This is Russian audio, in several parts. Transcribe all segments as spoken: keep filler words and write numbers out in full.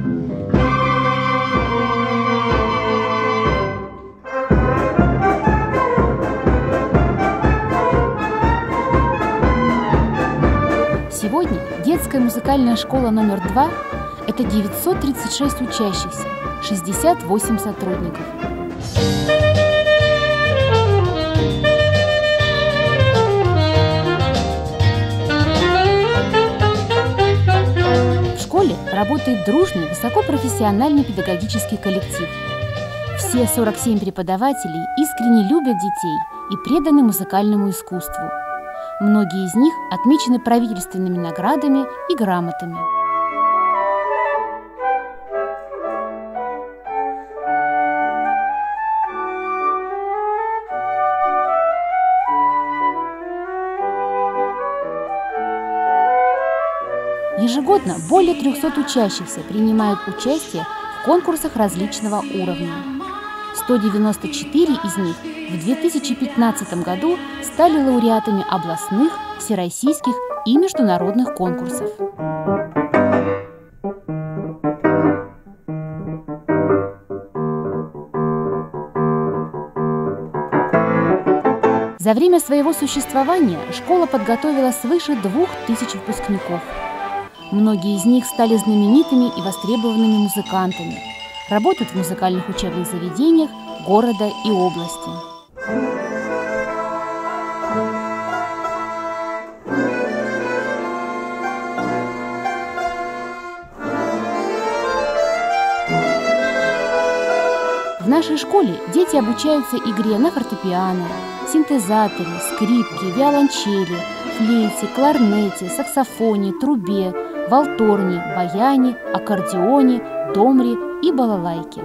Сегодня детская музыкальная школа номер два – это девятьсот тридцать шесть учащихся, шестьдесят восемь сотрудников. В школе работает дружный, высокопрофессиональный педагогический коллектив. Все сорок семь преподавателей искренне любят детей и преданы музыкальному искусству. Многие из них отмечены правительственными наградами и грамотами. Ежегодно более трёхсот учащихся принимают участие в конкурсах различного уровня. сто девяносто четыре из них в две тысячи пятнадцатом году стали лауреатами областных, всероссийских и международных конкурсов. За время своего существования школа подготовила свыше двух тысяч выпускников. Многие из них стали знаменитыми и востребованными музыкантами, работают в музыкальных учебных заведениях города и области. В нашей школе дети обучаются игре на фортепиано, синтезаторе, скрипке, виолончели, флейте, кларнете, саксофоне, трубе, валторне, баяне, аккордеоне, домре и балалайке.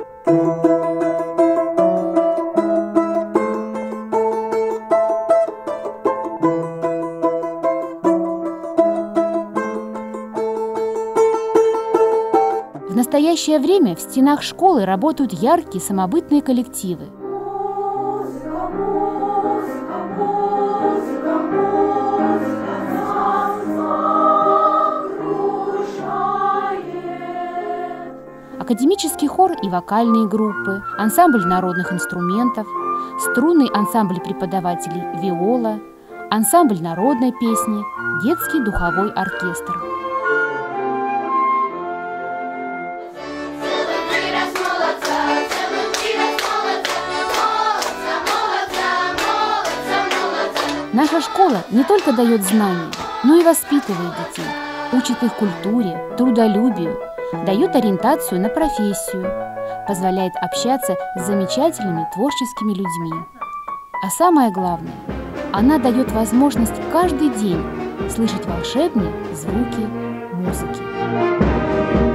В настоящее время в стенах школы работают яркие самобытные коллективы. Академический хор и вокальные группы, ансамбль народных инструментов, струнный ансамбль преподавателей виола, ансамбль народной песни, детский духовой оркестр. Наша школа не только дает знания, но и воспитывает детей, учит их культуре, трудолюбию, дает ориентацию на профессию, позволяет общаться с замечательными творческими людьми. А самое главное, она дает возможность каждый день слышать волшебные звуки музыки.